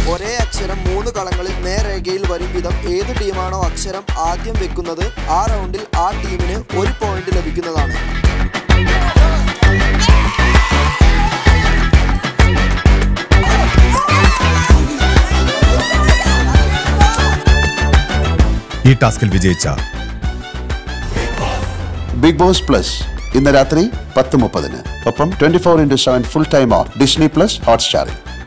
ഒരേ അക്ഷരം 3 കളങ്ങളിൽ നേർരേഖയിൽ വരും വിധം ഏത് ടീമാണോ അക്ഷരം ആദ്യം വെക്കുന്നത് ആ റൗണ്ടിൽ ആ ടീമിന് 1 പോയിന്റ് ലഭിക്കുന്നതാണ്. ഈ ടാസ്കിൽ വിജയിച്ച ബിഗ് ബോസ് പ്ലസ് ഇന്ന് രാത്രി 10:30. ഒപ്പം 24/7 full time on Disney plus ഹോട്ട്സ്റ്റാറിൽ.